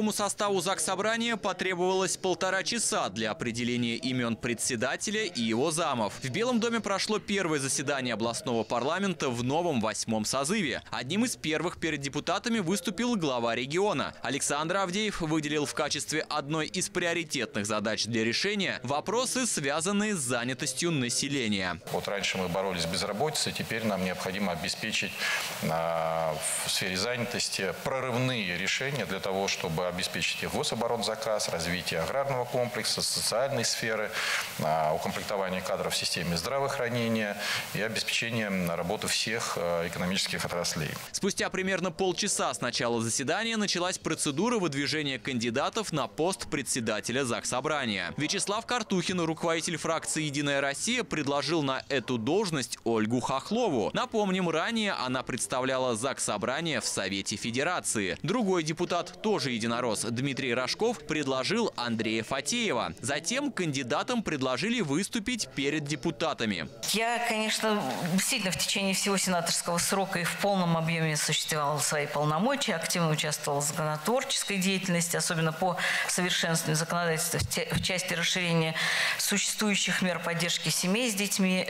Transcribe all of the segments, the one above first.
Новому составу Заксобрания потребовалось 1,5 часа для определения имен председателя и его замов. В Белом доме прошло первое заседание областного парламента в новом 8-м созыве. Одним из первых перед депутатами выступил глава региона. Александр Авдеев выделил в качестве одной из приоритетных задач для решения вопросы, связанные с занятостью населения. Вот раньше мы боролись с безработицей, теперь нам необходимо обеспечить в сфере занятости прорывные решения для того, чтобы обеспечить и гособоронзаказ, развитие аграрного комплекса, социальной сферы, укомплектование кадров в системе здравоохранения и обеспечение работы всех экономических отраслей. Спустя примерно полчаса с начала заседания началась процедура выдвижения кандидатов на пост председателя Заксобрания. Вячеслав Картухин, руководитель фракции «Единая Россия», предложил на эту должность Ольгу Хохлову. Напомним, ранее она представляла Заксобрание в Совете Федерации. Другой депутат, тоже единорос, Дмитрий Рожков, предложил Андрея Фатеева. Затем кандидатам предложили выступить перед депутатами. Я, конечно, действительно в течение всего сенаторского срока и в полном объеме осуществляла свои полномочия, активно участвовала в законотворческой деятельности, особенно по совершенствованию законодательства в части расширения существующих мер поддержки семей с детьми.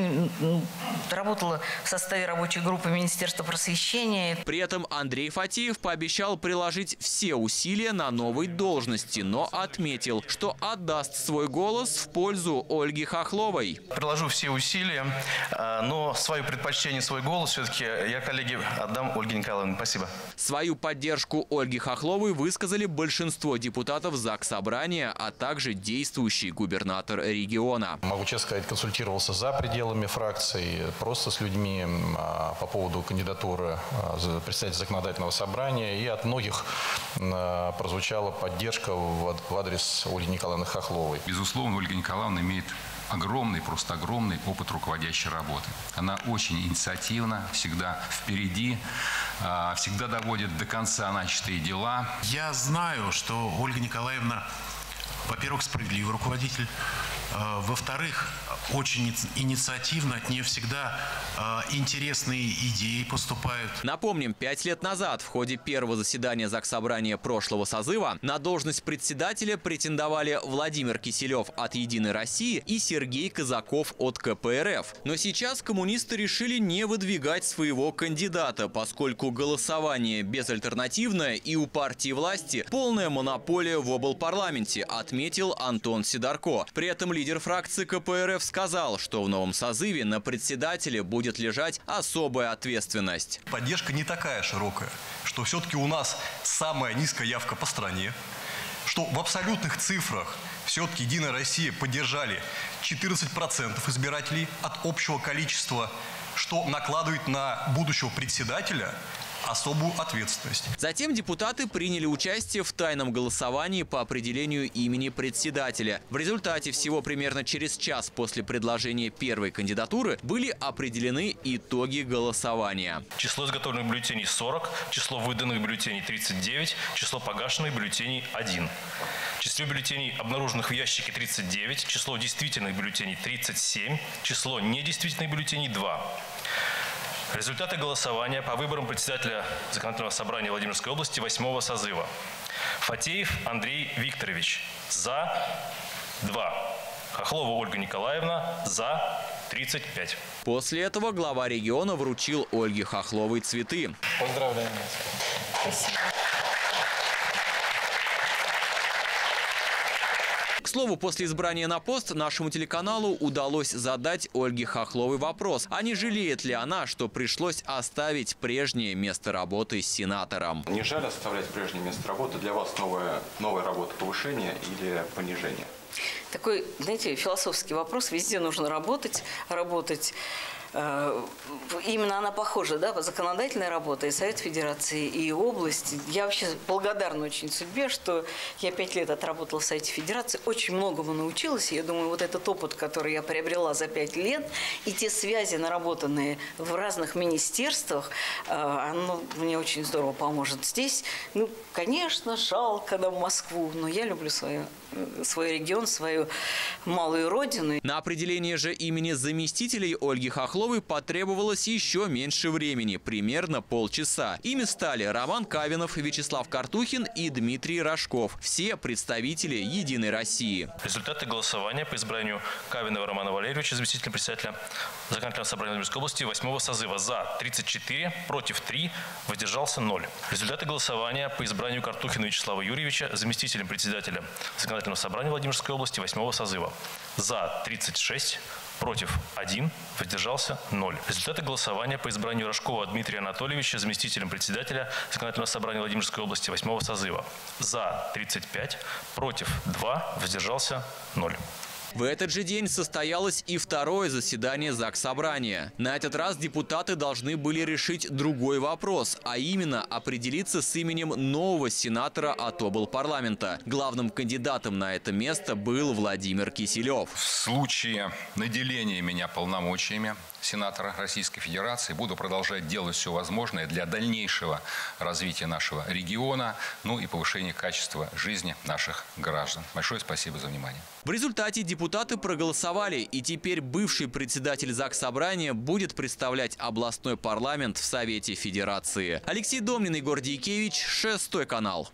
Работала в составе рабочей группы Министерства просвещения. При этом Андрей Фатеев пообещал приложить все усилия на новой должности, но отметил, что отдаст свой голос в пользу Ольги Хохловой. Приложу все усилия, но свое предпочтение, свой голос все-таки я, коллеги, отдам Ольге Николаевне. Спасибо. Свою поддержку Ольги Хохловой высказали большинство депутатов Заксобрания, а также действующий губернатор региона. Могу честно сказать, консультировался за пределами фракции, просто с людьми по поводу кандидатуры председателя законодательного собрания. И от многих прозвучала поддержка в адрес Ольги Николаевны Хохловой. Безусловно, Ольга Николаевна имеет огромный, просто огромный опыт руководящей работы. Она очень инициативна, всегда впереди, всегда доводит до конца начатые дела. Я знаю, что Ольга Николаевна, во-первых, справедливый руководитель, во-вторых, очень инициативно, от нее всегда интересные идеи поступают. Напомним, 5 лет назад в ходе первого заседания Заксобрания прошлого созыва на должность председателя претендовали Владимир Киселев от «Единой России» и Сергей Казаков от КПРФ. Но сейчас коммунисты решили не выдвигать своего кандидата, поскольку голосование безальтернативное и у партии власти полная монополия в облпарламенте, отметил Антон Сидорко. При этом лидер фракции КПРФ сказал, что в новом созыве на председателе будет лежать особая ответственность. Поддержка не такая широкая, что все-таки у нас самая низкая явка по стране, что в абсолютных цифрах все-таки «Единая Россия» поддержали 14% избирателей от общего количества, что накладывает на будущего председателя особую ответственность. Затем депутаты приняли участие в тайном голосовании по определению имени председателя. В результате всего примерно через час после предложения первой кандидатуры были определены итоги голосования. Число изготовленных бюллетеней 40, число выданных бюллетеней 39, число погашенных бюллетеней 1. Число бюллетеней, обнаруженных в ящике, 39, число действительных бюллетеней 37, число недействительных бюллетеней 2. Результаты голосования по выборам председателя Законодательного собрания Владимирской области 8-го созыва. Фатеев Андрей Викторович – за 2. Хохлова Ольга Николаевна – за 35. После этого глава региона вручил Ольге Хохловой цветы. Поздравляем вас. Спасибо. К слову, после избрания на пост нашему телеканалу удалось задать Ольге Хохловой вопрос, а не жалеет ли она, что пришлось оставить прежнее место работы с сенатором. Не жаль оставлять прежнее место работы? Для вас новая работа, повышение или понижение? Такой, знаете, философский вопрос. Везде нужно работать. Именно она похожа, да, законодательная работа, и Совет Федерации, и область. Я вообще благодарна очень судьбе, что я 5 лет отработала в Совете Федерации, очень многому научилась. И я думаю, вот этот опыт, который я приобрела за 5 лет, и те связи, наработанные в разных министерствах, оно мне очень здорово поможет здесь. Ну, конечно, жалко нам Москву, но я люблю свой регион, свою малую родину. На определение же имени заместителей Ольги Хохловой Соколовой потребовалось еще меньше времени, примерно полчаса. Ими стали Роман Кавинов, Вячеслав Картухин и Дмитрий Рожков. Все представители «Единой России». Результаты голосования по избранию Кавинова Романа Валерьевича, заместителя председателя Законодательного собрания Владимирской области 8-го созыва. За 34, против 3, воздержался 0. Результаты голосования по избранию Картухина Вячеслава Юрьевича заместителем председателя Законодательного собрания Владимирской области 8-го созыва. За 36, против 1, воздержался 0. Результаты голосования по избранию Рожкова Дмитрия Анатольевича заместителем председателя Законодательного собрания Владимирской области 8-го созыва. За 35, против 2, воздержался 0. В этот же день состоялось и второе заседание Заксобрания. На этот раз депутаты должны были решить другой вопрос, а именно определиться с именем нового сенатора от облпарламента. Главным кандидатом на это место был Владимир Киселев. В случае наделения меня полномочиями сенатора Российской Федерации буду продолжать делать все возможное для дальнейшего развития нашего региона, ну и повышения качества жизни наших граждан. Большое спасибо за внимание. В результате депутаты проголосовали, и теперь бывший председатель Заксобрания будет представлять областной парламент в Совете Федерации. Алексей Домнин, Егор Дьякевич, 6 канал.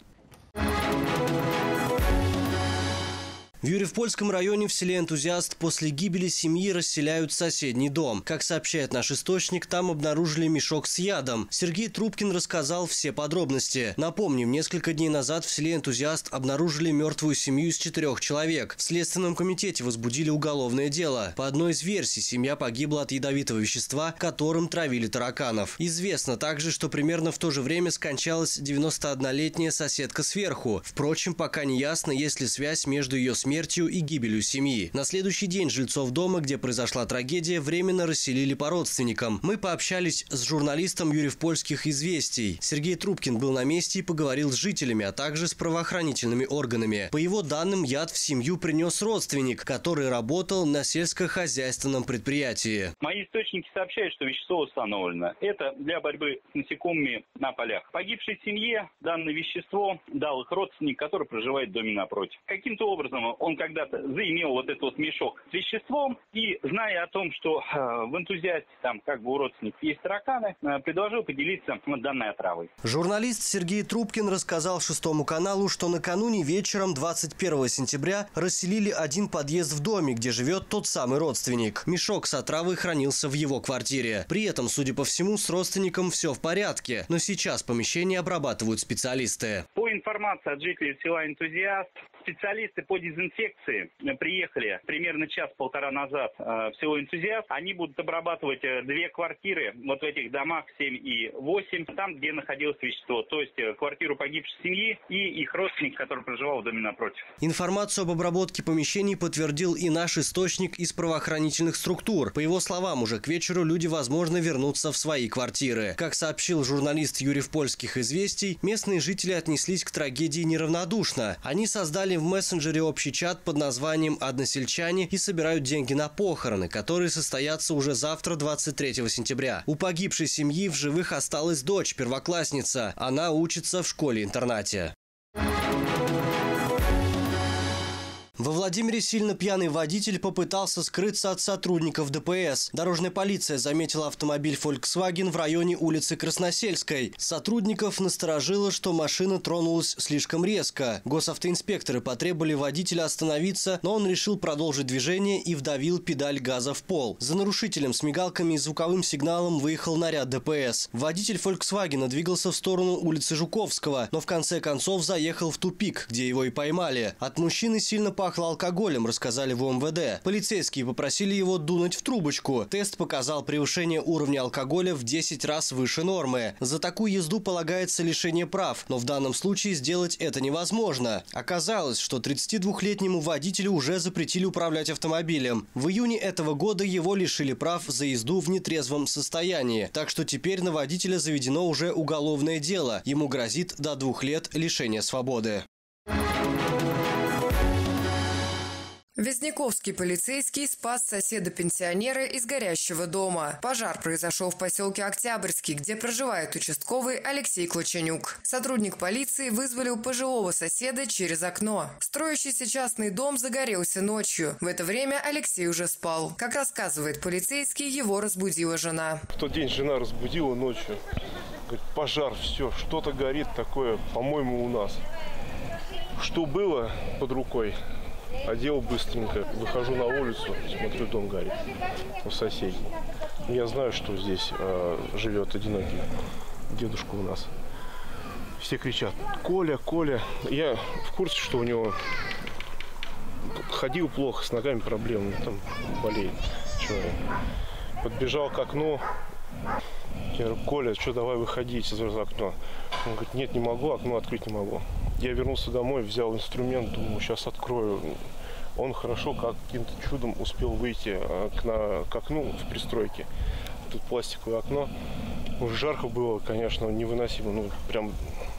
В Юрьев-Польском районе в селе Энтузиаст после гибели семьи расселяют соседний дом. Как сообщает наш источник, там обнаружили мешок с ядом. Сергей Трубкин рассказал все подробности. Напомним, несколько дней назад в селе Энтузиаст обнаружили мертвую семью из 4 человек. В Следственном комитете возбудили уголовное дело. По одной из версий, семья погибла от ядовитого вещества, которым травили тараканов. Известно также, что примерно в то же время скончалась 91-летняя соседка сверху. Впрочем, пока не ясно, есть ли связь между ее смертью и гибелью семьи. На следующий день жильцов дома, где произошла трагедия, временно расселили по родственникам. Мы пообщались с журналистом Юрьев-Польских известий. Сергей Трубкин был на месте и поговорил с жителями, а также с правоохранительными органами. По его данным, яд в семью принес родственник, который работал на сельскохозяйственном предприятии. Мои источники сообщают, что вещество установлено. Это для борьбы с насекомыми на полях. Погибшей семье данное вещество дал их родственник, который проживает в доме напротив. Каким-то образом он когда-то заимел вот этот вот мешок с веществом и, зная о том, что в Энтузиасте там как бы у родственников есть тараканы, предложил поделиться данной отравой. Журналист Сергей Трубкин рассказал 6 каналу, что накануне вечером 21 сентября расселили один подъезд в доме, где живет тот самый родственник. Мешок с отравой хранился в его квартире. При этом, судя по всему, с родственником все в порядке, но сейчас помещение обрабатывают специалисты. По информации от жителей села Энтузиаст, специалисты по дезинфекции приехали примерно час-полтора назад в село Энтузиаст. Они будут обрабатывать 2 квартиры вот в этих домах 7 и 8, там, где находилось вещество. То есть квартиру погибшей семьи и их родственник, который проживал в доме напротив. Информацию об обработке помещений подтвердил и наш источник из правоохранительных структур. По его словам, уже к вечеру люди, возможно, вернутся в свои квартиры. Как сообщил журналист Юрьев-Польских известий, местные жители отнеслись к трагедии неравнодушно. Они создали в мессенджере общий чат под названием «Односельчане» и собирают деньги на похороны, которые состоятся уже завтра, 23 сентября. У погибшей семьи в живых осталась дочь, первоклассница. Она учится в школе-интернате. Во Владимире сильно пьяный водитель попытался скрыться от сотрудников ДПС. Дорожная полиция заметила автомобиль Volkswagen в районе улицы Красносельской. Сотрудников насторожило, что машина тронулась слишком резко. Госавтоинспекторы потребовали водителя остановиться, но он решил продолжить движение и вдавил педаль газа в пол. За нарушителем с мигалками и звуковым сигналом выехал наряд ДПС. Водитель Volkswagen двигался в сторону улицы Жуковского, но в конце концов заехал в тупик, где его и поймали. От мужчины сильно пахло алкоголем, рассказали в МВД. Полицейские попросили его дунуть в трубочку. Тест показал превышение уровня алкоголя в 10 раз выше нормы. За такую езду полагается лишение прав, но в данном случае сделать это невозможно. Оказалось, что 32-летнему водителю уже запретили управлять автомобилем. В июне этого года его лишили прав за езду в нетрезвом состоянии. Так что теперь на водителя заведено уже уголовное дело. Ему грозит до 2 лет лишения свободы. Вязниковский полицейский спас соседа-пенсионера из горящего дома. Пожар произошел в поселке Октябрьский, где проживает участковый Алексей Клоченюк. Сотрудник полиции вызволил пожилого соседа через окно. Строящийся частный дом загорелся ночью. В это время Алексей уже спал. Как рассказывает полицейский, его разбудила жена. В тот день жена разбудила ночью. Говорит, пожар, все, что-то горит такое, по-моему, у нас. Что было под рукой? Одел быстренько, выхожу на улицу, смотрю, дом горит у соседей. Я знаю, что здесь живет одинокий дедушка у нас. Все кричат: Коля, Коля. Я в курсе, что у него ходил плохо, с ногами проблемы, там болеет человек. Подбежал к окну. Я говорю: Коля, что, давай выходить за окно. Он говорит: нет, не могу, окно открыть не могу. Я вернулся домой, взял инструмент, думаю, сейчас открою. Он хорошо каким-то чудом успел выйти к окну в пристройке. Тут пластиковое окно. Уже жарко было, конечно, невыносимо. Ну, прям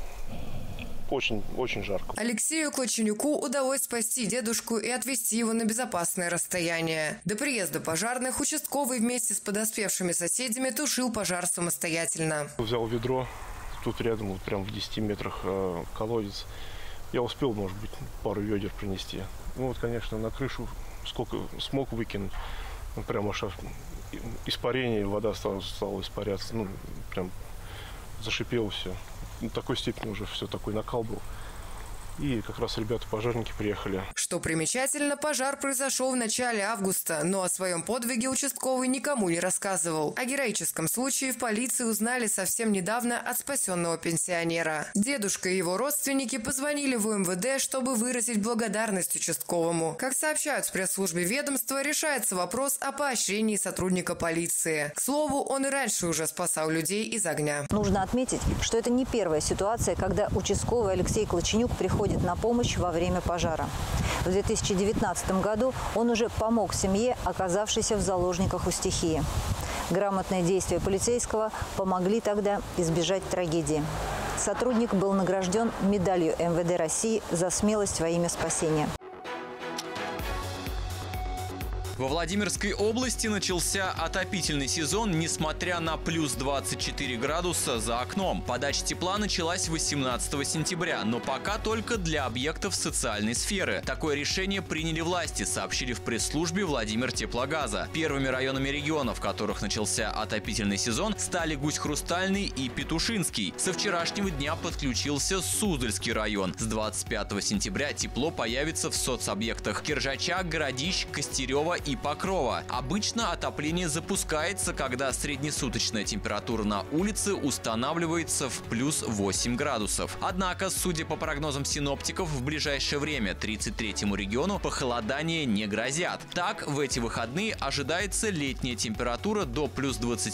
очень жарко. Алексею Клоченюку удалось спасти дедушку и отвезти его на безопасное расстояние. До приезда пожарных участковый вместе с подоспевшими соседями тушил пожар самостоятельно. Взял ведро. Тут рядом, вот прям в 10 метрах колодец. Я успел, может быть, пару ведер принести. Ну вот, конечно, на крышу сколько смог выкинуть. Ну, прям аж испарение, вода стала испаряться. Ну, прям зашипело все. В такой степени уже все, такой накал был. И как раз ребята-пожарники приехали. Что примечательно, пожар произошел в начале августа, но о своем подвиге участковый никому не рассказывал. О героическом случае в полиции узнали совсем недавно от спасенного пенсионера. Дедушка и его родственники позвонили в УМВД, чтобы выразить благодарность участковому. Как сообщают в пресс-службе ведомства, решается вопрос о поощрении сотрудника полиции. К слову, он и раньше уже спасал людей из огня. Нужно отметить, что это не первая ситуация, когда участковый Алексей Клоченюк приходит на помощь во время пожара. В 2019 году он уже помог семье, оказавшейся в заложниках у стихии. Грамотные действия полицейского помогли тогда избежать трагедии. Сотрудник был награжден медалью МВД России за смелость во имя спасения. Во Владимирской области начался отопительный сезон, несмотря на плюс 24 градуса за окном. Подача тепла началась 18 сентября, но пока только для объектов социальной сферы. Такое решение приняли власти, сообщили в пресс-службе Владимиртеплогаза. Первыми районами региона, в которых начался отопительный сезон, стали Гусь-Хрустальный и Петушинский. Со вчерашнего дня подключился Суздальский район. С 25 сентября тепло появится в соцобъектах Киржача, Городищ, Костерева и Покрова. Обычно отопление запускается, когда среднесуточная температура на улице устанавливается в плюс 8 градусов. Однако, судя по прогнозам синоптиков, в ближайшее время 33-му региону похолодания не грозят. Так, в эти выходные ожидается летняя температура до плюс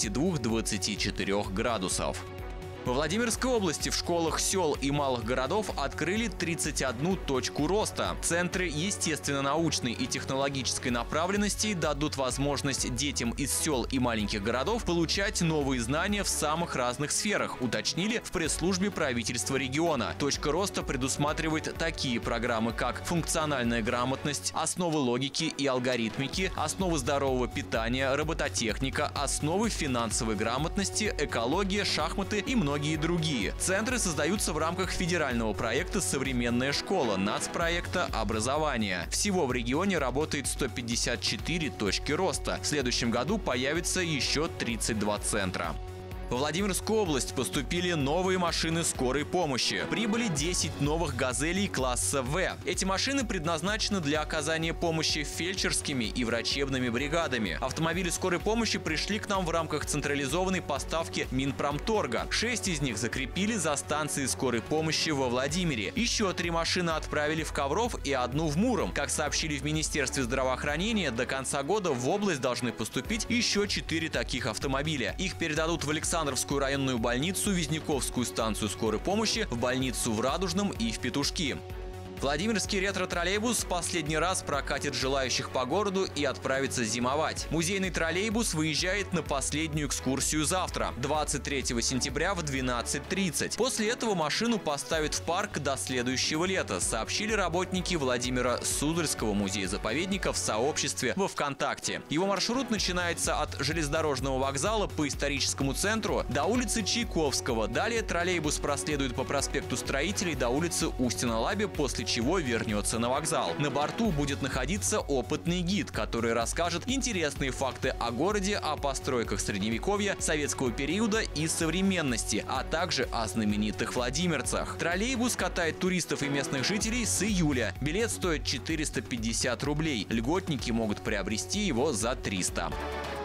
22-24 градусов. Во Владимирской области в школах сел и малых городов открыли 31 точку роста. Центры естественно-научной и технологической направленности дадут возможность детям из сел и маленьких городов получать новые знания в самых разных сферах, уточнили в пресс-службе правительства региона. Точка роста предусматривает такие программы, как функциональная грамотность, основы логики и алгоритмики, основы здорового питания, робототехника, основы финансовой грамотности, экология, шахматы и многие другие. Центры создаются в рамках федерального проекта «Современная школа» нацпроекта образования. Всего в регионе работает 154 точки роста. В следующем году появится еще 32 центра. Во Владимирскую область поступили новые машины скорой помощи. Прибыли 10 новых «Газелей» класса «В». Эти машины предназначены для оказания помощи фельдшерскими и врачебными бригадами. Автомобили скорой помощи пришли к нам в рамках централизованной поставки Минпромторга. 6 из них закрепили за станцией скорой помощи во Владимире. Еще 3 машины отправили в Ковров и 1 в Муром. Как сообщили в Министерстве здравоохранения, до конца года в область должны поступить еще 4 таких автомобиля. Их передадут в Александровскую районную больницу, Вязниковскую станцию скорой помощи, в больницу в Радужном и в Петушки. Владимирский ретро-троллейбус в последний раз прокатит желающих по городу и отправится зимовать. Музейный троллейбус выезжает на последнюю экскурсию завтра, 23 сентября в 12:30. После этого машину поставят в парк до следующего лета, сообщили работники Владимира Суздальского музея-заповедника в сообществе во ВКонтакте. Его маршрут начинается от железнодорожного вокзала по историческому центру до улицы Чайковского. Далее троллейбус проследует по проспекту Строителей до улицы Устина-Лаби, после чего вернется на вокзал. На борту будет находиться опытный гид, который расскажет интересные факты о городе, о постройках Средневековья, советского периода и современности, а также о знаменитых владимирцах. Троллейбус катает туристов и местных жителей с июля. Билет стоит 450 рублей. Льготники могут приобрести его за 300.